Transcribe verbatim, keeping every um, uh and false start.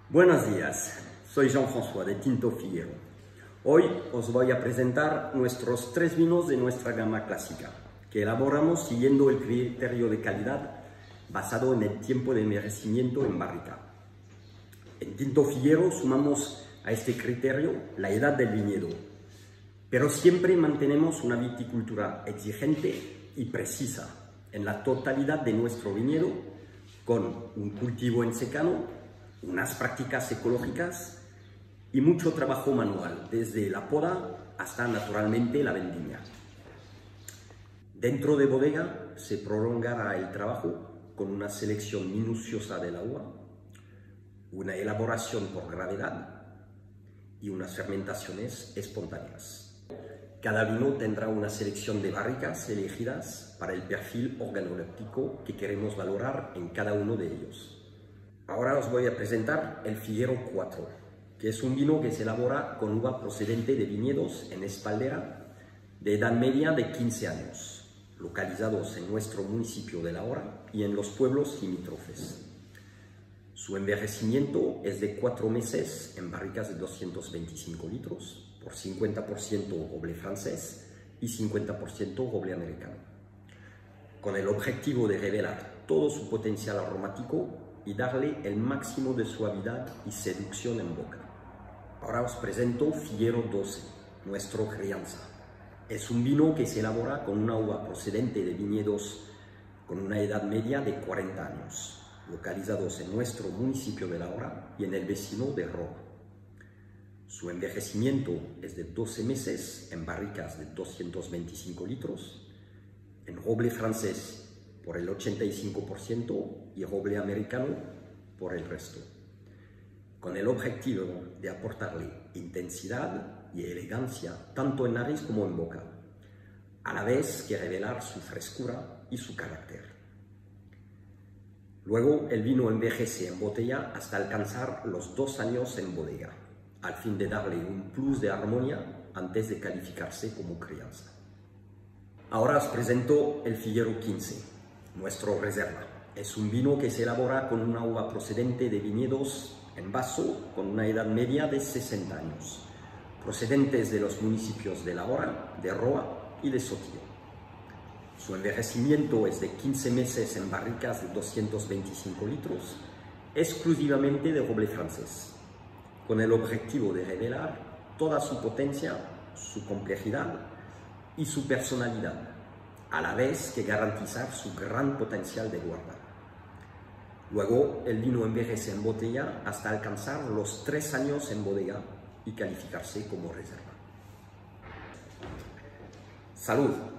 Buenos días, soy Jean-François de Tinto Figuero. Hoy os voy a presentar nuestros tres vinos de nuestra gama clásica, que elaboramos siguiendo el criterio de calidad basado en el tiempo de envejecimiento en barrica. En Tinto Figuero sumamos a este criterio la edad del viñedo, pero siempre mantenemos una viticultura exigente y precisa en la totalidad de nuestro viñedo, con un cultivo en secano, unas prácticas ecológicas y mucho trabajo manual, desde la poda hasta naturalmente la vendimia. Dentro de bodega se prolongará el trabajo con una selección minuciosa del agua, una elaboración por gravedad y unas fermentaciones espontáneas. Cada vino tendrá una selección de barricas elegidas para el perfil organoléptico que queremos valorar en cada uno de ellos. Ahora os voy a presentar el Figuero cuatro, que es un vino que se elabora con uva procedente de viñedos en espaldera de edad media de quince años, localizados en nuestro municipio de La Hora y en los pueblos limítrofes. Su envejecimiento es de cuatro meses en barricas de doscientos veinticinco litros, por cincuenta por ciento roble francés y cincuenta por ciento roble americano, con el objetivo de revelar todo su potencial aromático y darle el máximo de suavidad y seducción en boca. Ahora os presento Figuero doce, nuestro crianza. Es un vino que se elabora con una uva procedente de viñedos con una edad media de cuarenta años, localizados en nuestro municipio de La Hora y en el vecino de Roa. Su envejecimiento es de doce meses en barricas de doscientos veinticinco litros, en roble francés por el ochenta y cinco por ciento y roble americano por el resto, con el objetivo de aportarle intensidad y elegancia tanto en nariz como en boca, a la vez que revelar su frescura y su carácter. Luego el vino envejece en botella hasta alcanzar los dos años en bodega, al fin de darle un plus de armonía antes de calificarse como crianza. Ahora os presento el Figuero quince, nuestro reserva. Es un vino que se elabora con una uva procedente de viñedos en vaso con una edad media de sesenta años, procedentes de los municipios de La Hora, de Roa y de Sotillo. Su envejecimiento es de quince meses en barricas de doscientos veinticinco litros, exclusivamente de roble francés, con el objetivo de revelar toda su potencia, su complejidad y su personalidad, a la vez que garantizar su gran potencial de guarda. Luego, el vino envejece en botella hasta alcanzar los tres años en bodega y calificarse como reserva. ¡Salud!